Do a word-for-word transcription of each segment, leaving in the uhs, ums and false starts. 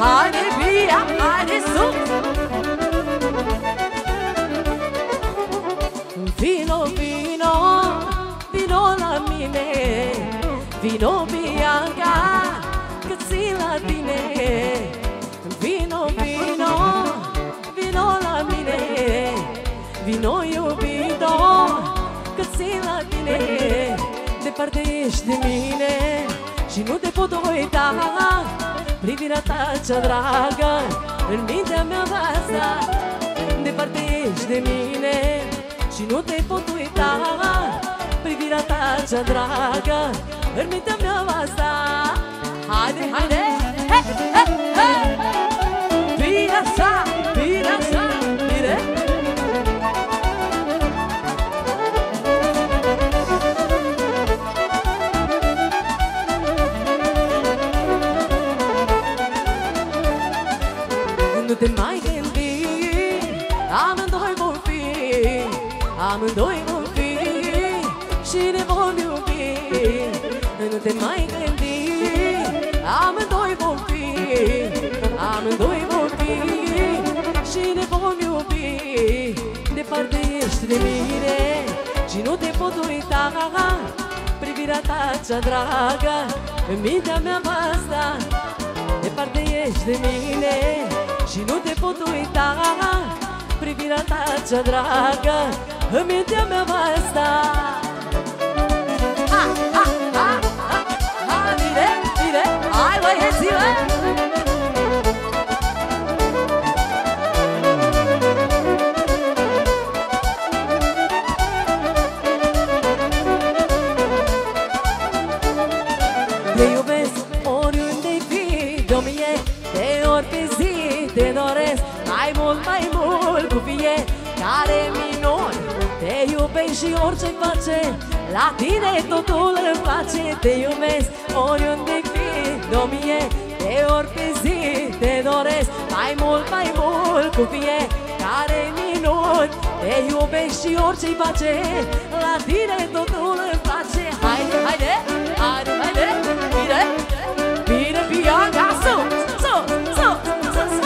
haide via, haide sus. Vino, vino, vino la mine, vino Bianca, că țin la tine. Vino, vino, vino la mine, vino iubito, că țin la tine. Departe ești de mine și nu te pot uita, privirea ta cea dragă în mintea mea va sta. Departe ești de mine și nu te pot uita, privirea ta cea dragă în mintea mea va sta. Haide, haide, he, he, he. Bine așa, bine așa, bine. Nu te mai gândi, amândoi vom fi, amândoi vom fi și ne vom iubi. Nu te mai gândi, amândoi vom fi, amândoi vom fi și ne vom iubi. Departe ești de mine și nu te pot uita, privirea ta cea dragă în mintea mea va sta. Departe ești de mine și nu te pot uita, privirea ta cea dragă în mintea mea va sta. Ha, ha, ha, ha, ha, bine, bine, hai băieților! Te iubesc oriunde-i fi, de-o mie de ori pe zi te doresc mai mult, mai mult cu fiecare minuni. Te iubesc și orice-i face, la tine totul îmi place. Te iubesc oriunde-i fi, de-o mie de ori pe zi te doresc mai mult, mai mult cu fiecare minuni. Te iubesc și orice-i face, la tine totul îmi place. Haide, haide, haide, haide, bine, bine, Bianca, sus, sus, sus, sus, sus.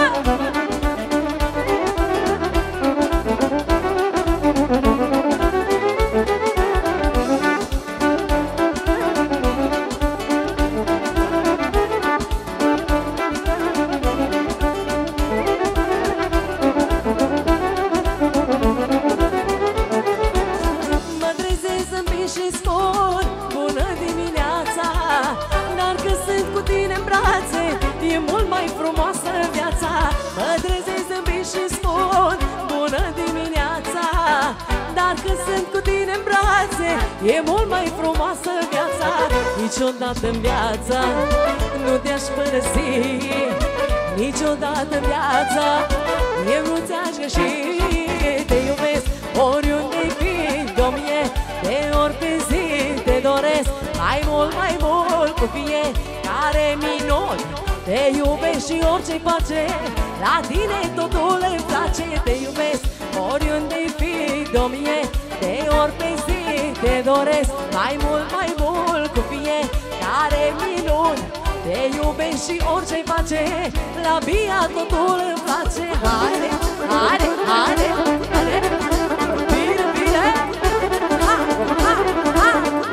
Mă trezesc în pin și spun bună dimineața, dar când sunt cu tine în brațe e mult mai frumoasă viața. Mă trezesc în pin și spun bună dimineața, dar când sunt cu tine în brațe e mult mai frumoasă viața. Niciodată în viața nu te-aș părăsi, niciodată în viața eu nu ți-aș greși. Te iubesc oriunde-i fi, de-o mie de ori pe zi te doresc mai mult, mai mult cu fiecare minut. Te iubesc și orice-i face, la tine totul îmi place. Te iubesc oriunde-i fi, de-o mie de ori pe zi te doresc mai mult, mai mult cu fiecare minut. Te iubesc și orice-i face, la Bia totul îmi place. Haide, haide, haide, haide, bine, bine, ha, ha, ha.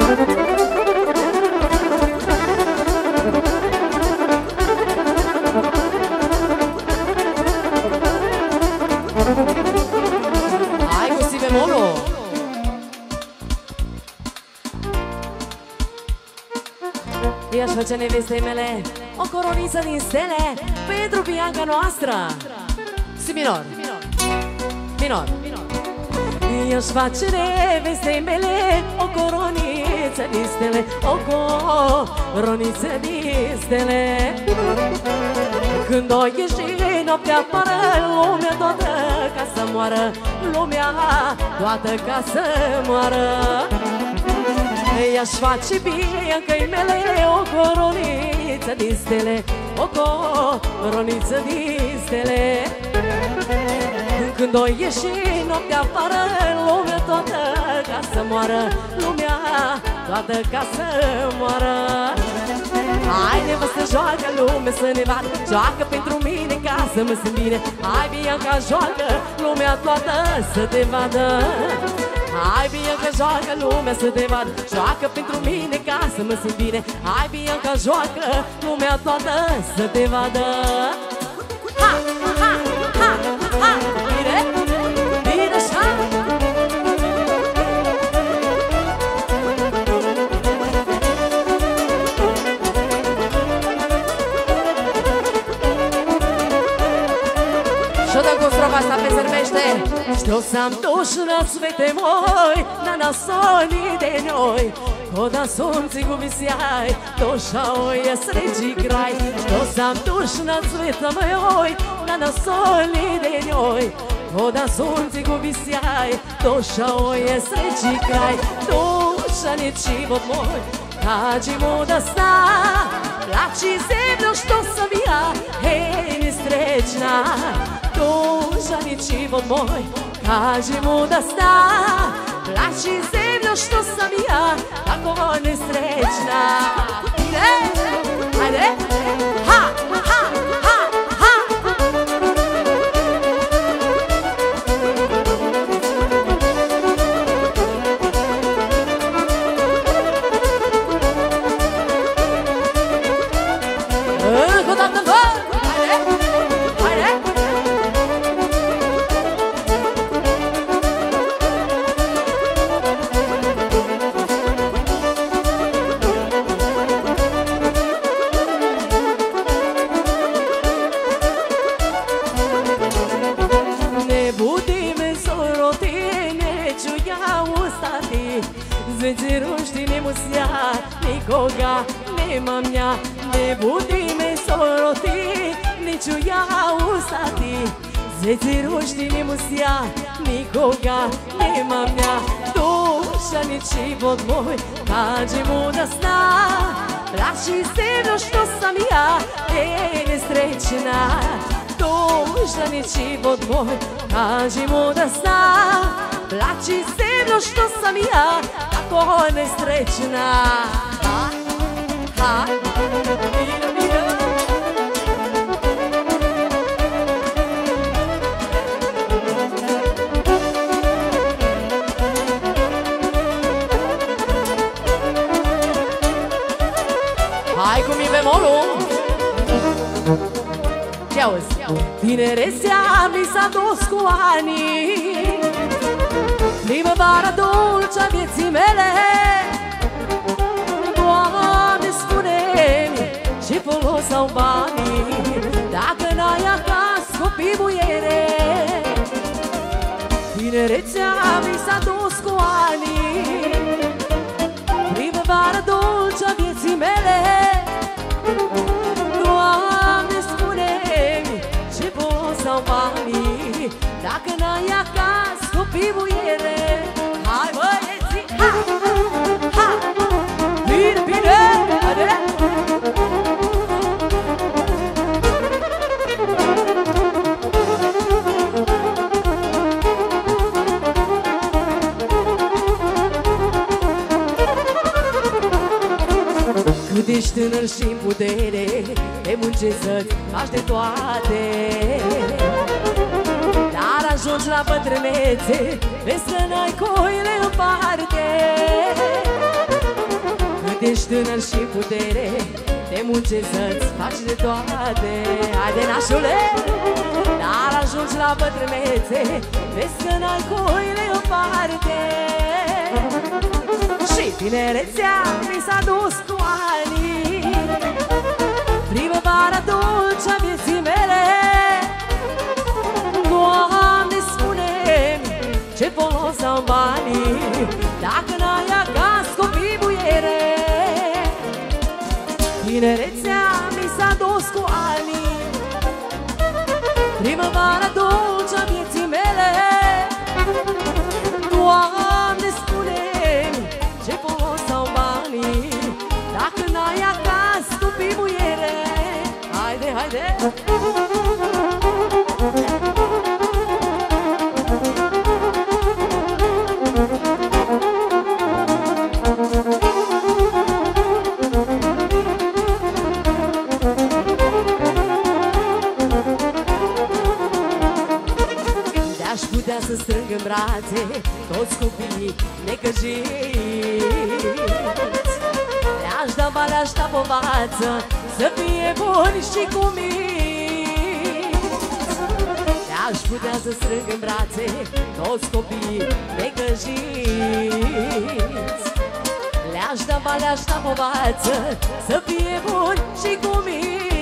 Hai cu si bemolul. I-aș face nevestei mele o coroniță din stele pentru Bianca noastră. Si minor, minor. I-aș face nevestei mele o coroniță din stele, o coroniță din stele. Când o ieși noaptea afară, lumea toată ca să moară, lumea toată ca să moară. I-aș face Biancăi mele o coroniță din stele, o coroniță din stele. Când o ieși noaptea afară, lumea toată ca să moară, lumea toată ca să moară. Hai nevastă joacă lume să ne vadă, joacă pentru mine ca să mă simt bine. Hai Bianca, joacă lumea toată să te vadă. Hai Bianca, joacă lumea să te vadă, joacă pentru mine ca să mă simt bine. Hai Bianca, joacă lumea toată să te vadă. Ha, ha, ha, ha, bine, bine așa. Asta pe zărmește. Što sam tužna svete moj, na nasoni denjoj, ko da sunci gubi sjaj, došao je sreći kraj. Što sam tužna sveta moj, na nasoni denjoj, ko da sunci gubi sjaj, došao je sreći kraj. Tužan je život moj, kaži mu da zna, plači zemljo što sam ja, hej nesrećna. Tužan je život moj, kaži mu da zna, plači zemljo što sam ja, tako nesrećna. Ide, ajde, ha, ha, ha, ha. Încă o dată, vă, ajde, ajde. Zveđerušti ne musja, nikoga nemam ja. Ne budi me soroti, neću ja ustati. Zveđerušti ne musja, nikoga nemam ja. Tužan je život moj, kaži mu da zna, plači zemljo što sam ja, ej nesrećna. Tužan je život moj, kaži mu da zna, plači zemljo što sam ja, tako nesrećna. Ha, ha, mira, mira. Hai cu mi bemolul. Ce auzi? Tinerețea mi s-a dus cu ani, primăvara dulce a vieții mele. Doamne, spune-mi, ce folos au banii dacă n-ai acasă copii, muiere? Tinerețea mi s-a dus cu ani, primăvara dulce a vieții mele. Doamne, spune-mi, ce folos au banii dacă n-ai acasă copii, muiere? Hai băieții, ha, ha, bine, bine, haide! Cât ești tânăr și în putere, te muncești să-ți faci de toate. Dar ajungi la bătrânețe, vezi că n-ai coile în parte. Cât ești tânăr și în putere, te muncești să-ți faci de toate. Haide, nașule! Dar ajungi la bătrânețe, vezi că n-ai coile în parte. Și tinerețea mi s-a dus cu ani, primăvara dulce a vieții mele. Doamne, spune-mi, ce folos au banii dacă n-ai acasă copii, muiere? Tinerețea mi s-a dus cu ani, primăvara dulce a vieții mele. Doamne, spune-mi, ce folos au banii dacă n-ai acasă copii, muiere? Haide, haide! să strâng în brațe toți copiii necăjiți. Le-aș da bani, le-aș da povață, să fie buni și cu minți. Le-aș putea să strâng în brațe toți copiii necăjiți. Le-aș da bani, le-aș da povață, să fie buni și cu minți.